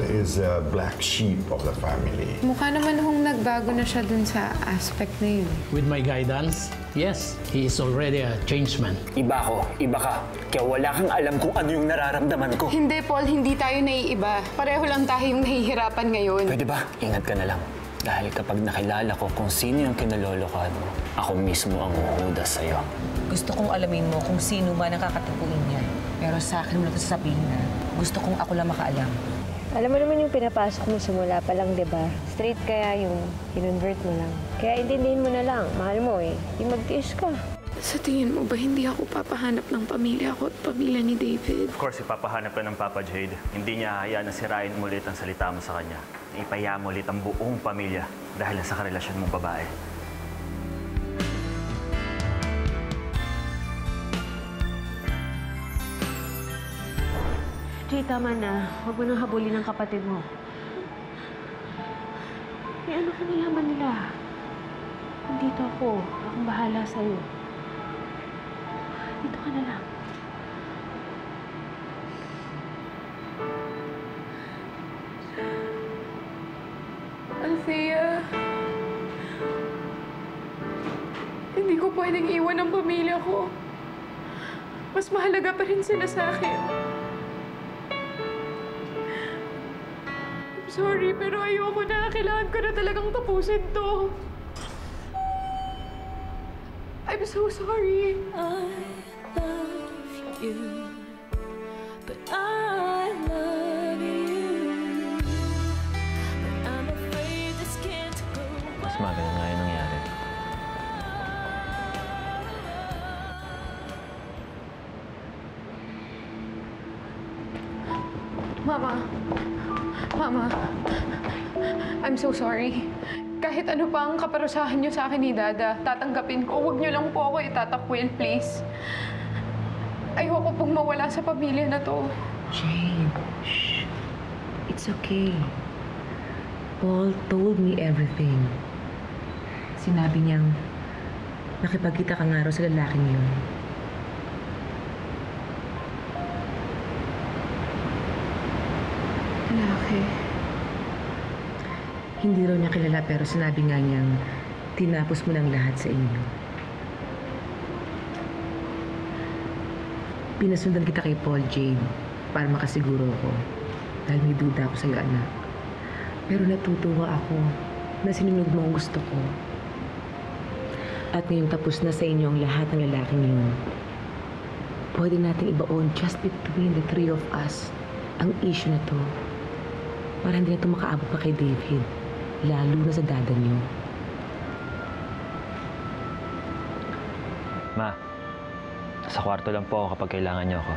is a black sheep of the family. Mukha naman hong nagbago na siya dun sa aspect na yun. With my guidance, yes, he is already a changed man. Iba ako, iba ka. Kaya wala kang alam kung ano yung nararamdaman ko. Hindi, Paul. Hindi tayo naiiba. Pareho lang tayong nahihirapan ngayon. Pwede ba? Ingat ka na lang. Dahil kapag nakilala ko kung sino yung kinalolokohan mo, ako mismo ang huhudas sa'yo. Gusto kong alamin mo kung sino ba nakakatipuin niya. Pero sa akin mo na ito sasabihin na gusto kong ako lang makaalam. Alam mo naman yung pinapasok mo simula pa lang, di ba? Straight kaya yung kinonvert mo lang. Kaya intindihin mo na lang. Mahal mo eh. Yung magtiis ka. Sa tingin mo ba hindi ako papahanap ng pamilya ko at pamilya ni David? Of course, ipapahanap ka ng Papa Jade. Hindi niya hayaan na sirain mo ulit ang salita mo sa kanya. Ipaya mo ulit ang buong pamilya dahil sa karelasyon mong babae. Jay, tama na. Huwag mo nang habulin ang kapatid mo. Eh, ano kanilaman nila? Nandito ako. Akong bahala sa'yo. Dito ka na lang. Althea, hindi ko pwedeng iwan ang pamilya ko. Mas mahalaga pa rin sila sa akin. I'm sorry, pero ayoko na. Kailangan ko na talagang tapusin to. I'm so sorry. I love you, but I love you. But I'm afraid this can't go on. Mas maganda nga yung nangyari. Mama. Mama. I'm so sorry. Kahit ano pa ang kaparusahan niyo sa akin ni Dada, tatanggapin ko. Huwag niyo lang po ako itatakwil, please. Ayoko pong mawala sa pamilya na to. Jane, shh. It's okay. Paul told me everything. Sinabi niyang nakipagkita ka nga raw sa lalaking yun. Lalaki. Hindi raw niya kilala pero sinabi nga niyang tinapos mo ng lahat sa inyo. Pinasundan kita kay Paul, Jane, para makasiguro ako. Dahil may duda ako sa'yo, anak. Pero natutuwa ako na sinunod mo ang gusto ko. At ngayong tapos na sa inyo ang lahat ng lalaking yun, pwede natin ibaon just between the three of us ang issue na to. Para hindi na ito makaabot pa kay David. Lalo na sa dada niyo. Ma, sa kwarto lang po ako kapag kailangan niyo ako.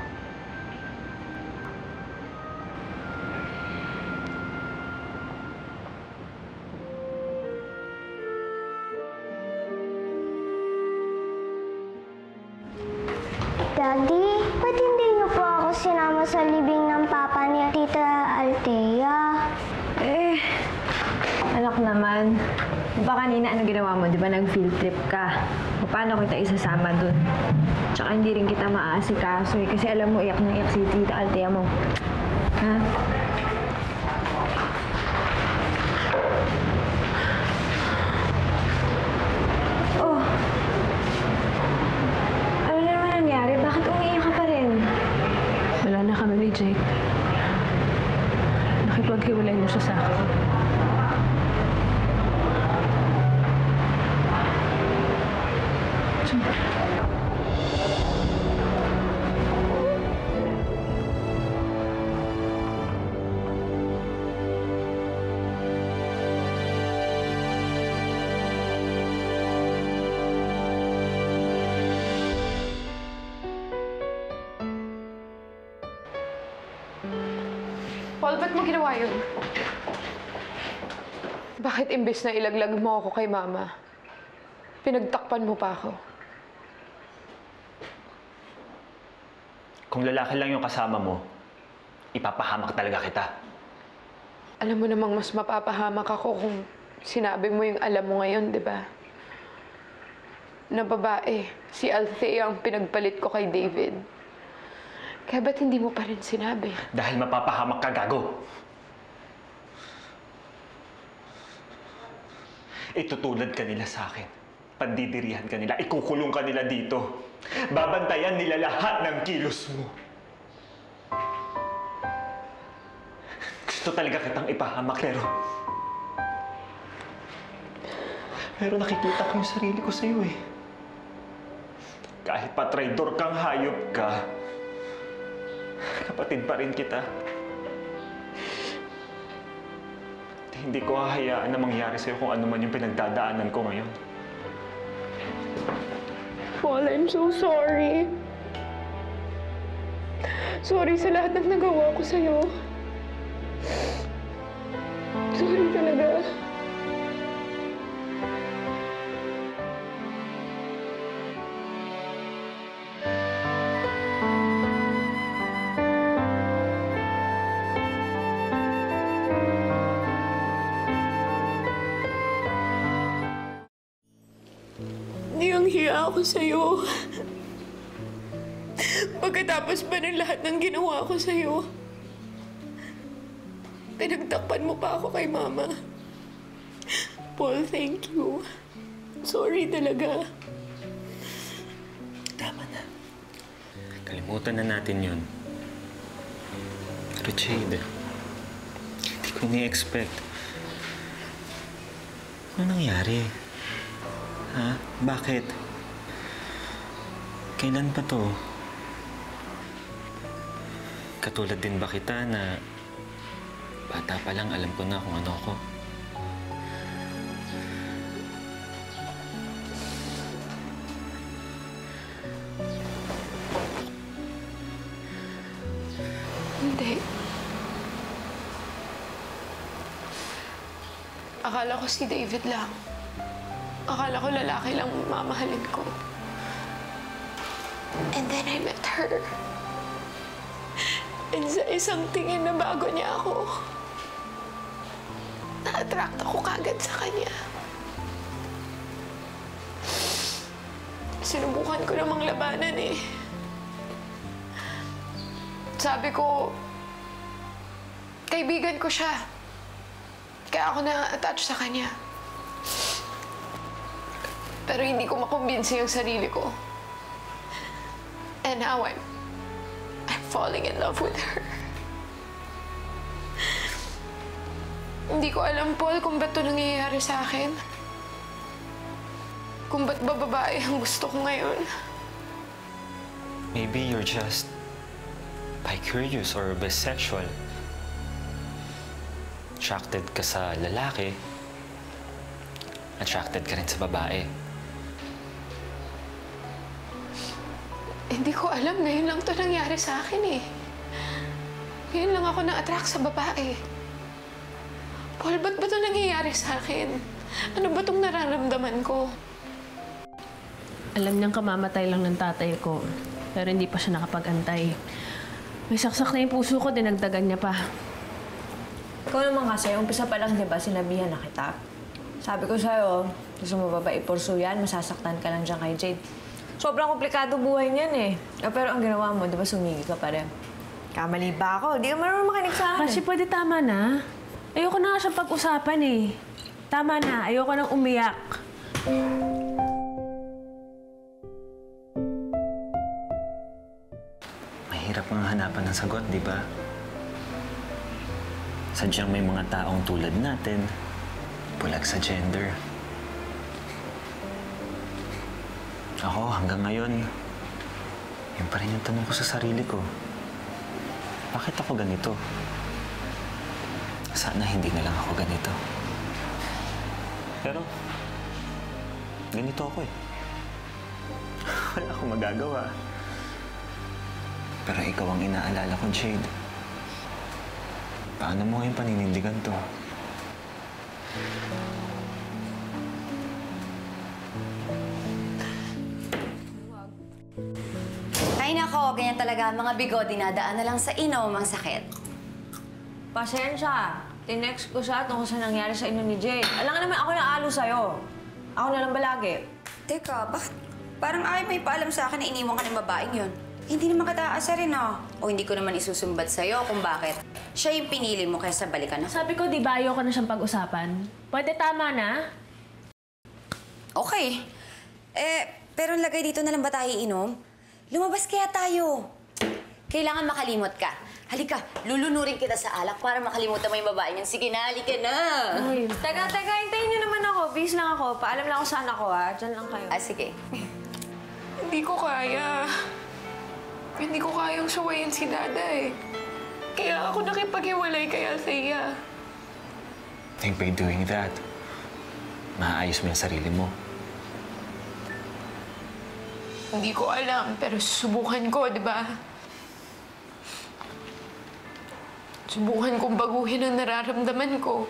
Daddy, ba't hindi niyo po ako sinama sa libing ng papa ni Tita Althea? Anak naman. Ba kanina ano ginawa mo? Di ba nag-field trip ka? Paano kita isasama dun? Tsaka hindi rin kita maaasikaso eh. Kasi alam mo, iyak na iyak si Tita Althea mo. Ha? Oh. Ano na naman nangyari? Bakit umiiyak ka pa rin? Wala na kami ni Jake. Nakipaghiwalay na siya sa akin. Paul, ba't mo ginawa yun? Bakit imbes na ilaglag mo ako kay Mama, pinagtakpan mo pa ako? Kung lalaki lang yung kasama mo, ipapahamak talaga kita. Alam mo namang mas mapapahamak ako kung sinabi mo yung alam mo ngayon, di ba? Na babae, si Althea ang pinagpalit ko kay David. Kaya ba't hindi mo pa rin sinabi? Dahil mapapahamak ka, gago. Itutulad ka nila sa akin. Pandidirihan ka nila. Ikukulong ka nila dito. Babantayan nila lahat ng kilos mo. Gusto talaga kitang ipahamak, pero nakikita ko yung sarili ko sa'yo eh. Kahit pa traidor kang hayop ka, kapatid pa rin kita. Hindi ko hahayaan na mangyari sa'yo kung ano man yung pinagdadaanan ko ngayon. Paul, I'm so sorry. Sorry sa lahat ng nagawa ko sa'yo. Sorry talaga. Niyang-hiya ako sa'yo. Pagkatapos pa ng lahat ng ginawa ko sa'yo, pinagtakpan mo pa ako kay Mama. Paul, thank you. Sorry talaga. Tama na. Kalimutan na natin yun. Pero Jade, hindi ko ni-expect. Ano nangyari? Ha? Bakit? Kailan pa to? Katulad din ba kita na bata pa lang alam ko na kung ano ako? Hindi. Akala ko si David lang. Akala ko lalaki lang mamahalin ko. And then I met her. And sa isang tingin na bago niya ako, na-attract ako kagad sa kanya. Sinubukan ko namang labanan eh. Sabi ko, kaibigan ko siya. Kaya ako na-attach sa kanya. Pero hindi ko makumbinsi yung sarili ko. And now I'm falling in love with her. Hindi ko alam, Paul, kung ba't ito nangyayari sa akin. Kung ba't ba babae ang gusto ko ngayon. Maybe you're just bi-curious or bisexual. Attracted ka sa lalaki. Attracted ka rin sa babae. Hindi ko alam. Ngayon lang ito nangyari sa akin eh. Ngayon lang ako na-attract sa babae. Paul, ba't ba ito nangyayari sa akin? Ano ba itong nararamdaman ko? Alam niyang kamamatay lang ng tatay ko. Pero hindi pa siya nakapag-antay. May saksak na yung puso ko, dinagdagan niya pa. Ikaw naman kasi, umpisa pa lang, di ba, sinabihan na kita. Sabi ko sa'yo, gusto mo ba ba ipursu yan? Masasaktan ka lang dyan kay Jade. Sobrang komplikado buhay niyan eh. Pero ang ginawa mo, di ba, sumigi ka pa rin. Kamali ba ako? Di ka marunong makinig sa akin. Kasi pwede tama na. Ayoko na nga siyang pag-usapan eh. Tama na, ayoko nang umiyak. Mahirap nga hanapan ng sagot, di ba? Sadyang may mga taong tulad natin, bulag sa gender. Ako, hanggang ngayon, yun pa rin yung tanong ko sa sarili ko. Bakit ako ganito? Sana hindi na lang ako ganito. Pero, ganito ako eh. Wala akong magagawa. Pero ikaw ang inaalala ko, Jade. Paano mo yung paninindigan to? Ay nako, ganyan talaga. Mga bigo, dinadaan na lang sa inom ang sakit. Pasensya. Tinext ko siya tungkol sa nangyari sa inyo ni Jade. Alam nga naman ako na alo sa'yo. Ako na lang balagi. Teka, bakit? Parang ayaw may paalam sa akin na iniwan ka ng babaeng yun. Hindi naman kita aasarin, no? O hindi ko naman isusumbat sa'yo kung bakit. Siya yung pinili mo kaysa balikan ako. Sabi ko, di ba ayoko na siyang pag-usapan? Pwede tama na? Okay. Pero ang lagay dito na lang ba tayo iinom? Lumabas kaya tayo. Kailangan makalimot ka. Halika, lulunurin kita sa alak para makalimutan mo yung babae niyan. Sige na, halika na. Teka, hintayin niyo naman ako. Bis lang ako. Paalam lang ako saan ako, ha? Diyan lang kayo. Sige. Hindi ko kaya. Hindi ko kayang sawayin si Dada eh. Kaya ako nakipag-iwalay kay Althea. I think by doing that, maayos mo yung sarili mo. Hindi ko alam, pero susubukan ko, di ba? Subukan kong baguhin ang nararamdaman ko.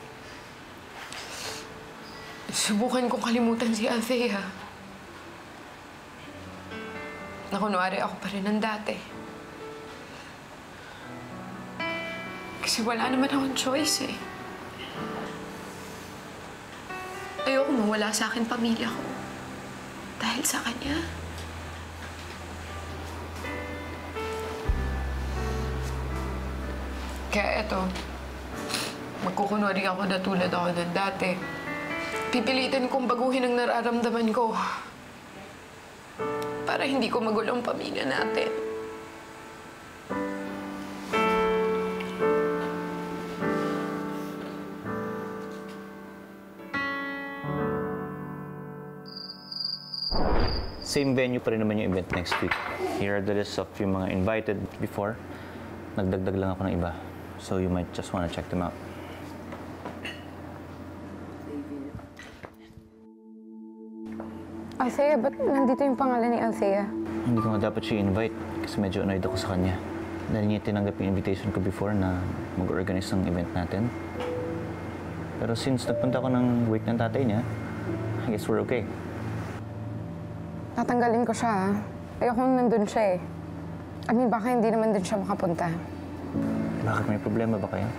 Subukan kong kalimutan si Althea. Na kunwari ako pa rin ang dati. Kasi wala naman akong choice eh. Ayoko mawala sa akin pamilya ko. Dahil sa kanya. Kaya eto, magkukunwari ako na tulad ako ng dati. Pipilitin kong baguhin ang nararamdaman ko. Para hindi ko magulo ang pamilya natin. Same venue pa rin naman yung event next week. Here are the list of yung mga invited before. Nagdagdag lang ako ng iba. So you might just wanna check them out. Althea, ba't nandito yung pangalan ni Althea? Hindi ko nga dapat siya invite kasi medyo annoyed ako sa kanya. Dahil niya tinanggap yung invitation ko before na mag-organize ng event natin. Pero since nagpunta ako ng wake ng tatay niya, I guess we're okay. Tatanggalin ko siya, ayoko nandun siya eh. I mean, baka hindi naman din siya makapunta. Bakit may problema ba kayo?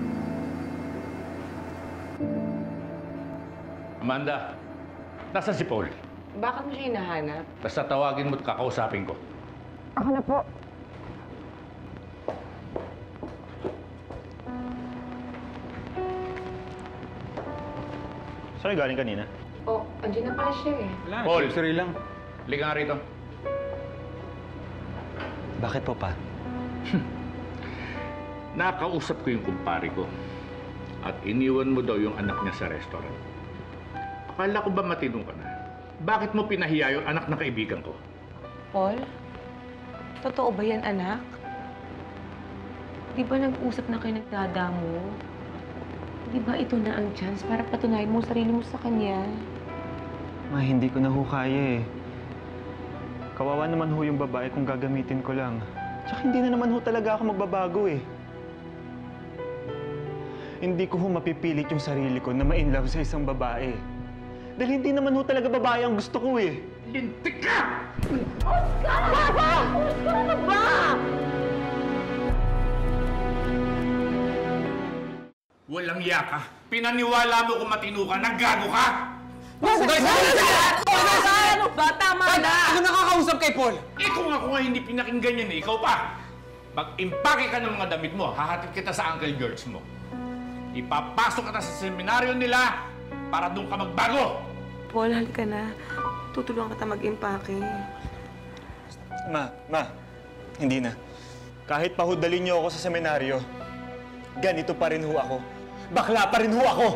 Amanda, nasaan si Paul? Bakit mo siya hinahanap? Basta tawagin mo at kakausapin ko. Ako na po. Saan galing kanina? Oh, andyan na pala siya eh. Paul, siri lang. Halika nga rito. Bakit po pa? Nakausap ko yung kumpare ko. At iniwan mo daw yung anak niya sa restaurant. Akala ko ba matinong ka na? Bakit mo pinahiya yung anak ng kaibigan ko? Paul, totoo ba yan, anak? Di ba nag-usap na kayo ng dada mo? Di ba ito na ang chance para patunayan mo sarili mo sa kanya? Ma, hindi ko na ho kaya eh. Kawawa naman ho yung babae kung gagamitin ko lang. Tsaka hindi na naman ho talaga ako magbabago eh. Hindi ko ho mapipilit yung sarili ko na ma-inlove sa isang babae. Dahil hindi naman ho talaga babae ang gusto ko eh. Lintik ka! Oscar! Oscar na ba? Walang yaka. Pinaniwala mo kung matino ka, naggago ka! Tama na! Ano nakakausap kay Paul? Kung ako nga hindi pinakinggan yan eh, ikaw pa! Mag-impake ka ng mga damit mo, hahatid kita sa Uncle George mo. Ipapasok kita sa seminaryo nila para doon ka magbago! Paul, halika na. Tutulungan kita mag-impake. Ma, hindi na. Kahit pahudalin niyo ako sa seminaryo, ganito pa rin ho ako. Bakla pa rin ho ako!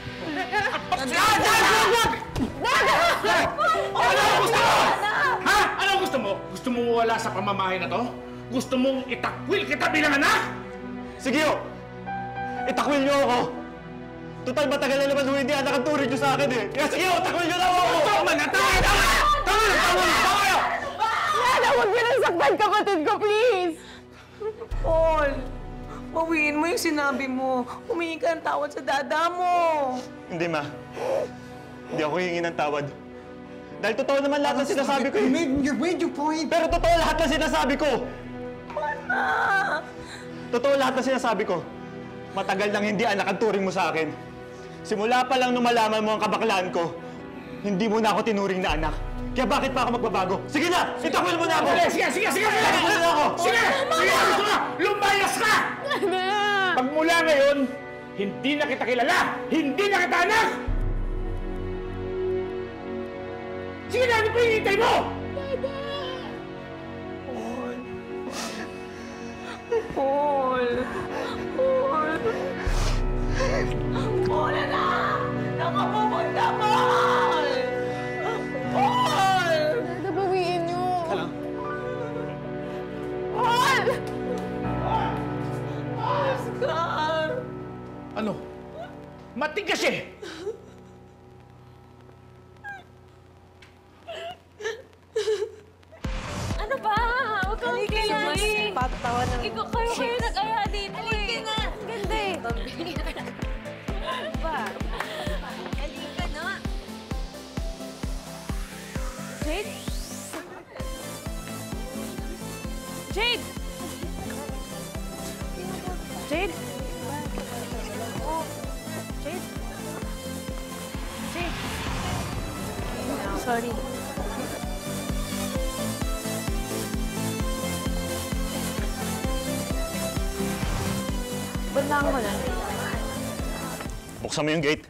Ano gusto mo? Ha? Ano gusto mo? Gusto mo mawala sa pamamahay na to? Gusto mong itakwil kita bilang anak? Sige ho! Itakwil niyo ako! Total matagal na naman ho hindi anak ang turing niyo sa akin eh. Kaya sige ho, takwil niyo na ako! Tama na! Tama! Yana, huwag niyo nang saktan kapatid ko, please! Paul, bawiin mo yung sinabi mo. Humingi ka ng tawad sa dada mo. Hindi, Ma. Hindi ako hihingi ng tawad. Dahil totoo naman lahat ng sinasabi ko. You made your point. Pero totoo lahat ng sinasabi ko. Mana? Totoo lahat ng sinasabi ko. Matagal nang hindi anak ang turing mo sa akin. Simula pa lang nung malaman mo ang kabaklaan ko, hindi mo na ako tinuring na anak. Kaya bakit pa ako magbabago? Sige na! Itakwil mo na ako! Sige! Itakwil na ako! Sige! Gusto mo! Lumayas ka! Pagmula ngayon, hindi na kita kilala! Hindi na kita anak! Sige na, ano pa hinihintay mo? Paul! Paul! Paul, anak! Nakapupunta, Paul! Paul! Dada, bawiin niyo. Alam. Paul! Oscar! Ano? Matigas eh! Ano ba? Huwag kang kilain. Patawa ng Ikaw kayo nag-aya dito Halika eh. na! Ang ganda eh. Ano ba? Halika na! Jade? Jade? Jade? Oh, Jade? Jade? Sorry. Bantaan ko na. Buksan mo yung gate.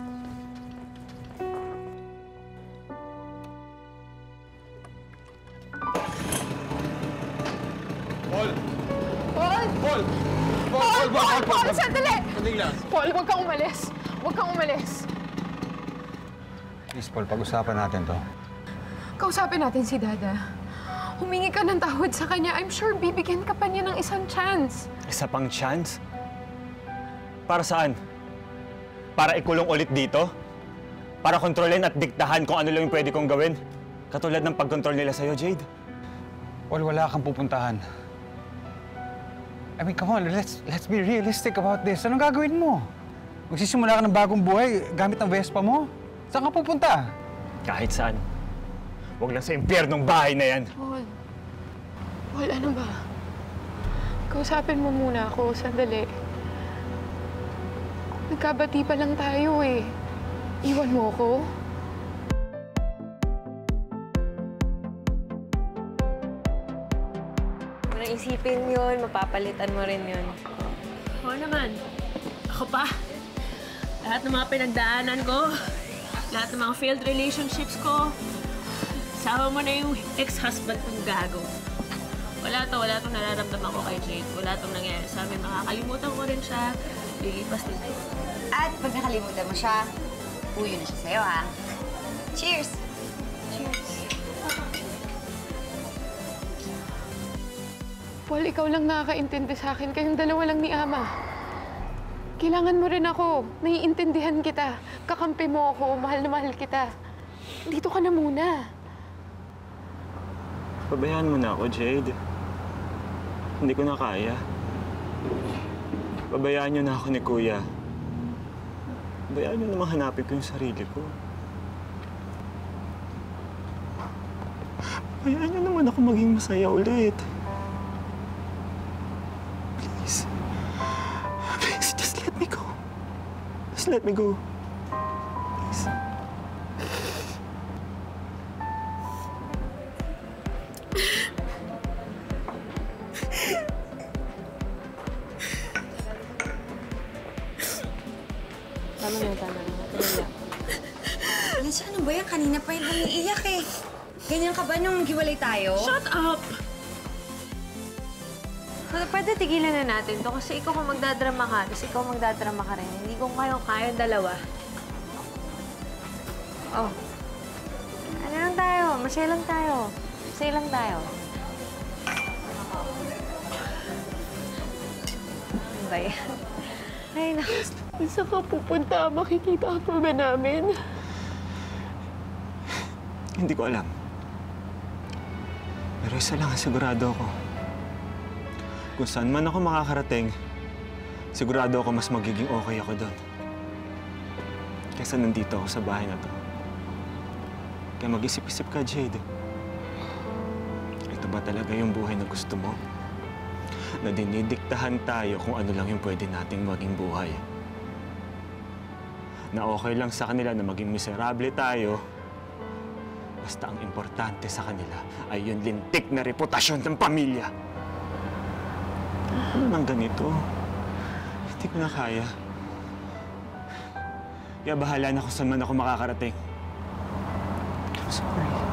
Paul! Paul! Paul! Paul, sandali! Sandali lang. Paul, huwag kang umalis. Huwag kang umalis. Please, Paul, pag-usapan natin to. Kausapin natin si Dada. Humingi ka ng tawad sa kanya. I'm sure bibigyan ka pa niya ng isang chance. Isa pang chance? Para saan? Para ikulong ulit dito? Para kontrolin at diktahan kung ano lang yung pwede kong gawin? Katulad ng pagkontrol nila sa'yo, Jade. Paul, wala kang pupuntahan. I mean, come on, let's be realistic about this. Anong gagawin mo? Magsisimula ka ng bagong buhay gamit ang Vespa mo? Saan ka pupunta? Kahit saan. Huwag lang sa impyernong bahay na yan. Paul. Paul, ano ba? Kausapin mo muna ako, sandali. Nagkabati pa lang tayo eh. Iwan mo ako? Kung naisipin yun, mapapalitan mo rin yun. Oo naman. Ako pa. Lahat ng mga pinagdaanan ko, lahat ng mga failed relationships ko, sama mo na yung ex-husband kong gago. Wala to nararamdaman ko kay Jade. Wala tong nangyayari sa amin. Makakalimutan ko rin siya. Lilipas din. At pag nakalimutan mo siya, puyo na siya sa'yo, ha? Cheers! Cheers. Paul, ikaw lang nakakaintindi sa akin. Kayong dalawa lang ni Ama. Kailangan mo rin ako. Naiintindihan kita. Kakampi mo ako. Mahal na mahal kita. Dito ka na muna. Pabayaan mo na ako, Jade. Hindi ko na kaya. Pabayaan niyo na ako ni Kuya. Pabayaan niyo namang hanapin ko yung sarili ko. Pabayaan niyo naman ako maging masaya ulit. Please. Please, just let me go. Just let me go. Please. Tama na, tama na. Tumiyak. Alicia, ano ba yan? Kanina pa yung umiiyak eh. Ganyan ka ba nung hiwalay tayo? Shut up! Pwede tigilan na natin to kasi ikaw kung magdadrama ka, tapos ikaw magdadrama ka rin. Hindi ko kayo kaya dalawa. Oh. Ano lang tayo? Masaya lang tayo. Masaya lang tayo. Ano ba yan? Ay, naku. Saan ka pupunta? Makikita ka ba namin? Hindi ko alam. Pero isa lang ang sigurado ako. Kung saan man ako makakarating, sigurado ako mas magiging okay ako doon. Kaysa nandito ako sa bahay na to. Kaya mag-isip-isip ka, Jade. Ito ba talaga yung buhay na gusto mo? Na dinidiktahan tayo kung ano lang yung pwede nating maging buhay. Na okay lang sa kanila na maging miserable tayo, basta ang importante sa kanila ay yung lintik na reputasyon ng pamilya. Ano nang ganito? Hindi ko na kaya. Kaya bahala na kung saan man ako makakarating. I'm sorry.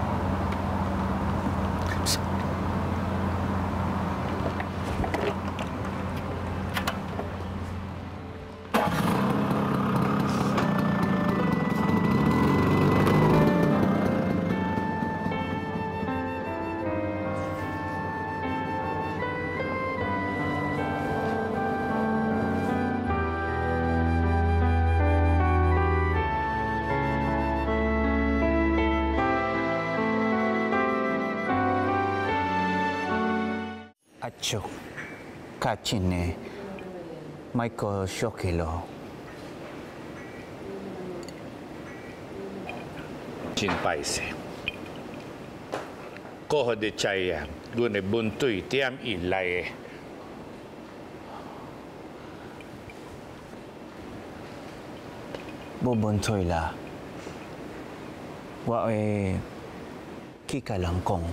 Kachuk, Kachine, Michael Shokilo. Chinpaise. Koho de chaya, gune buntuy tiam ilay. Bubuntoy la. Wae kika langkong.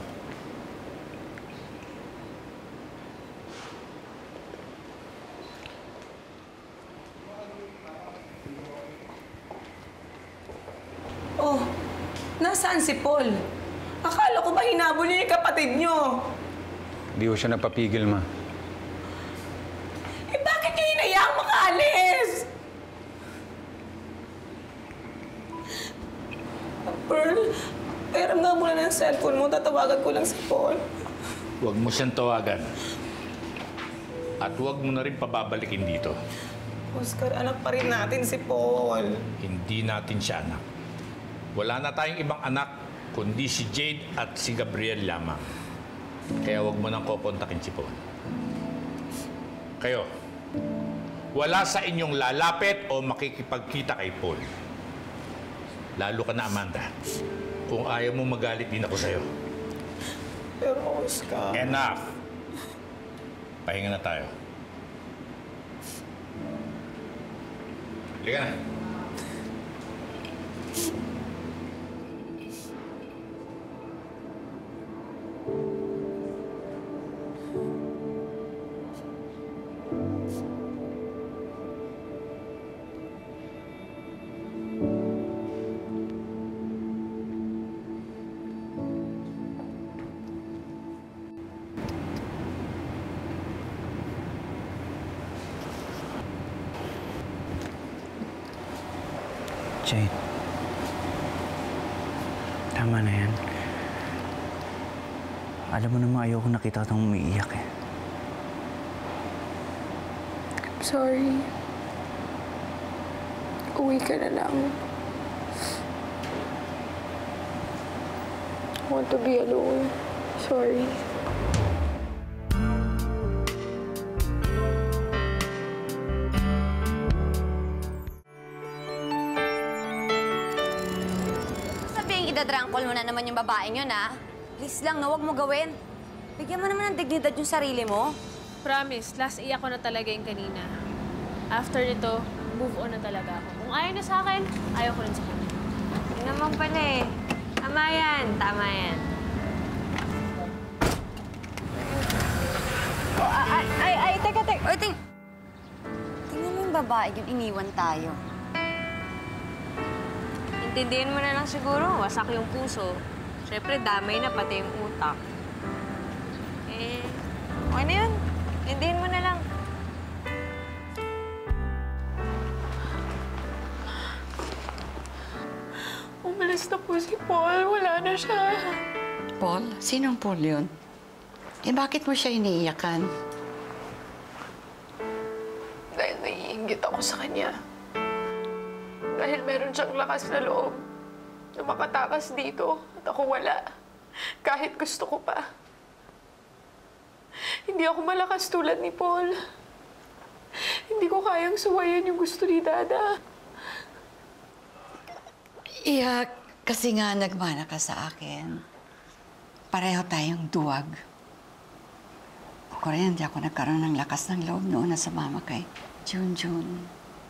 Oh, nasaan si Paul? Akala ko ba hinabol niya yung kapatid niyo? Hindi ko siya napapigil, ma. Eh bakit niyo hinayaang makaalis? Pearl, pairam nga muna ng cellphone mo. Tatawagan ko lang si Paul. Huwag mo siyang tawagan. At huwag mo na rin pababalikin dito. Oscar, anak pa rin natin si Paul. Hindi natin siya anak. Wala na tayong ibang anak, kundi si Jade at si Gabriel lamang. Kaya huwag mo nang kokontakin si Paul. Kayo, wala sa inyong lalapit o makikipagkita kay Paul. Lalo ka na, Amanda. Kung ayaw mo magalit din ako sa'yo. Pero Oscar... Enough! Pahinga na tayo. Halika na. Jade, tama na yan. Alam mo naman, ayoko nakita kitang umiiyak eh. I'm sorry. Uwi ka na lang. I want to be alone. Sorry. Idadrangkol mo na naman yung babaeng yun, ha? Please lang, no? Huwag mo gawin. Bigyan mo naman ng dignidad yung sarili mo. Promise, last iyak ko na talaga yung kanina. After nito, move on na talaga ako. Kung ayaw na sa akin, ayaw ko rin sa kanya. Yun naman pala eh. Tama yan, tama yan. Ay, teka. Oy, tingnan mo yung babae yung iniwan tayo. Intindihin mo na lang siguro, wasak yung puso. Siyempre, damay na pati yung utak. Eh, ano yun? Intindihin mo na lang. Umalis na po si Paul. Wala na siya. Paul? Sinong Paul yun? Eh, bakit mo siya iniiyakan? Dahil naiinggit ako sa kanya. Dahil meron siyang lakas na loob na makatakas dito at ako wala. Kahit gusto ko pa. Hindi ako malakas tulad ni Paul. Hindi ko kayang suwayan yung gusto ni Dada. Iya, kasi nga nagmana ka sa akin. Pareho tayong duwag. Ako rin, hindi ako nagkaroon ng lakas ng loob noon na sumama kay Junjun.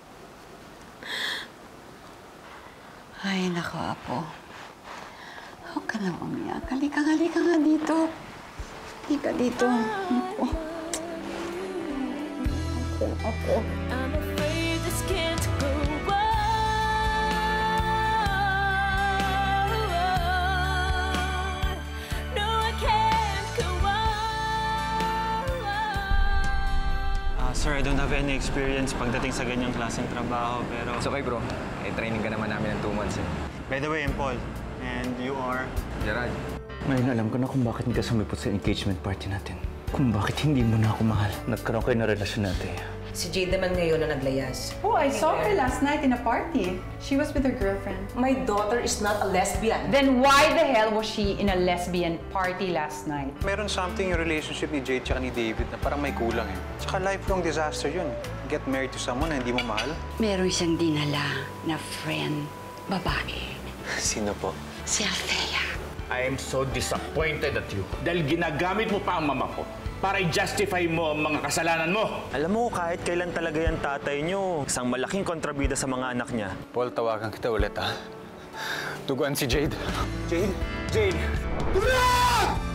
Ay, nako, Apo. Huwag ka na umiyak. Halika nga dito. Halika dito. Apo. Apo. I'm afraid this can't go on. No, I can't go on. Sir, I don't have any experience pagdating sa ganyang klaseng trabaho, pero... It's okay, bro. Training ka naman namin ng 2 months eh. By the way, I'm Paul. And you are? Gerard. Ngayon alam ko na kung bakit hindi ka sumipot sa engagement party natin. Kung bakit hindi mo na ako mahal. Nagkaroon kayo na relasyon natin. Si Jade naman ngayon na naglayas. Oh, I saw her last night in a party. She was with her girlfriend. My daughter is not a lesbian. Then why the hell was she in a lesbian party last night? Meron something yung relationship ni Jade tsaka ni David na parang may kulang eh. Tsaka lifelong disaster yun. Get married to someone na hindi mo mahal. Meron siyang dinala na friend, babae. Sino po? Si Althea. I am so disappointed at you dahil ginagamit mo pa ang mama ko para i-justify mo ang mga kasalanan mo. Alam mo, kahit kailan talaga yan tatay nyo, isang malaking kontrabida sa mga anak niya. Paul, tawagan kita ulit, ha? Tuguan si Jade. Jade? Jade! Tulong!